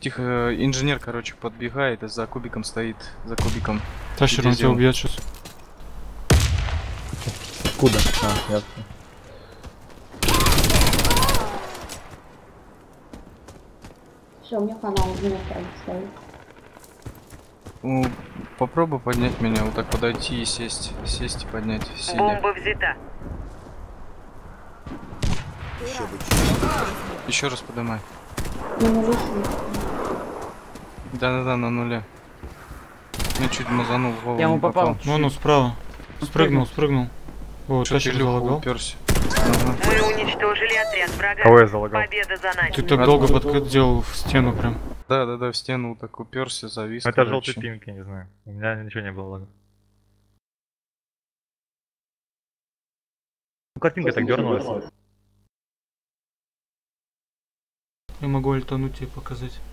Тихо, инженер, короче, подбегает и за кубиком стоит, за кубиком. Тащер, он тебя убьет сейчас. Откуда? А, ясно. Все, мне хана, он меня стоит. Ну, попробуй поднять меня, вот так подойти и сесть. Сесть и поднять, сидя. Бомба взята. Еще раз поднимай. Я не вышел. Да-да-да, на нуле. Я чуть мазанул в голову. Я ему не попал. Ну, справа. Спрыгнул. Вот, Что ты тащер Илюха залагал. уперся? Ага. Мы уничтожили отряд врага. Кого я залагал? Победа за нами. Ты так долго подходил в стену прям. Да-да-да, в стену так уперся, завис. Это короче. желтый пинг, я не знаю. У меня ничего не было лага. Ну, картинка так дернулась. Я могу альтануть тебе показать.